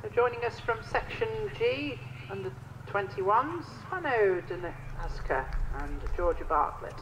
Joining us from Section G, under 21s, Spano, Nazca and Georgia Bartlett.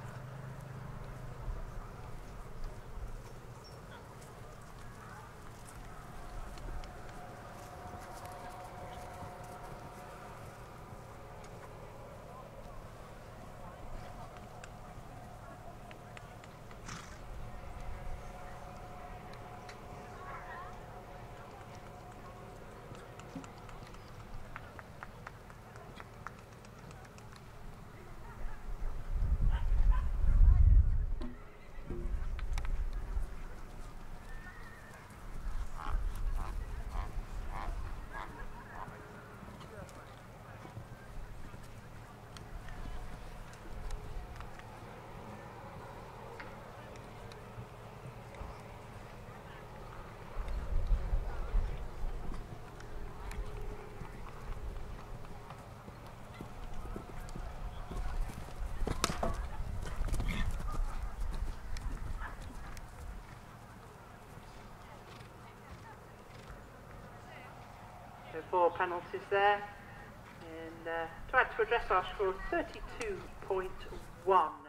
So 4 penalties there, and to add to a dressage score of 32.1.